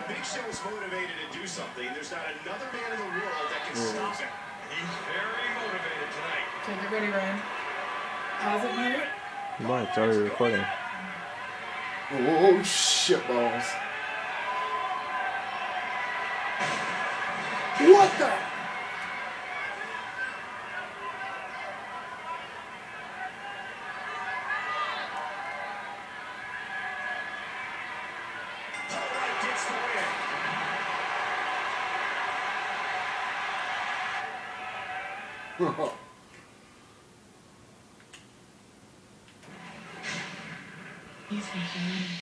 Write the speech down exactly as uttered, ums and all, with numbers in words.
Big Show's motivated to do something. There's not another man in the world that can yeah. stop him. He's very motivated tonight. Okay, get ready, Ryan. Pause it, mate. Why? It's already recording. Oh, shit balls. What the? He's making money.